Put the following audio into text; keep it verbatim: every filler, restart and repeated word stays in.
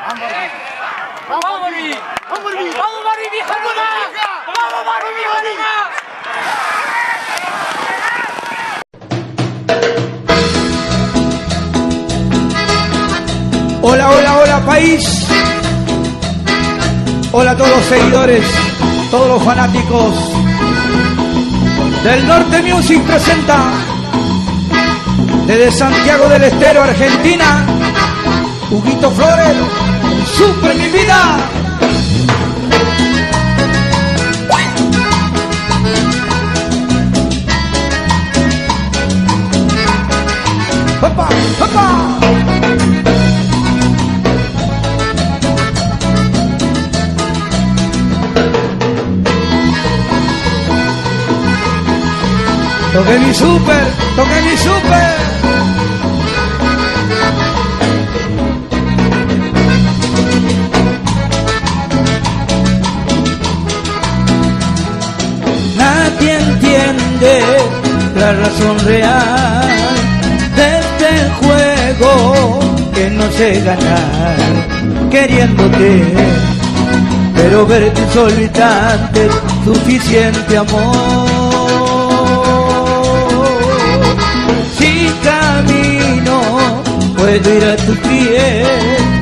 Vamos, Barbie. Vamos, Barbie. Vamos, Barbie, vieja luna. Vamos, Barbie, vieja luna. Hola, hola, hola, país. Hola a todos los seguidores, todos los fanáticos del Norte Music presenta desde Santiago del Estero, Argentina, Huguito Flores, Super Mi Vida. ¡Papá! ¡Papá! Toqué mi super, toqué mi super. Nadie entiende la razón real de este juego que no sé ganar queriéndote, pero verte solitante es suficiente amor. Si camino puedo ir a tus pies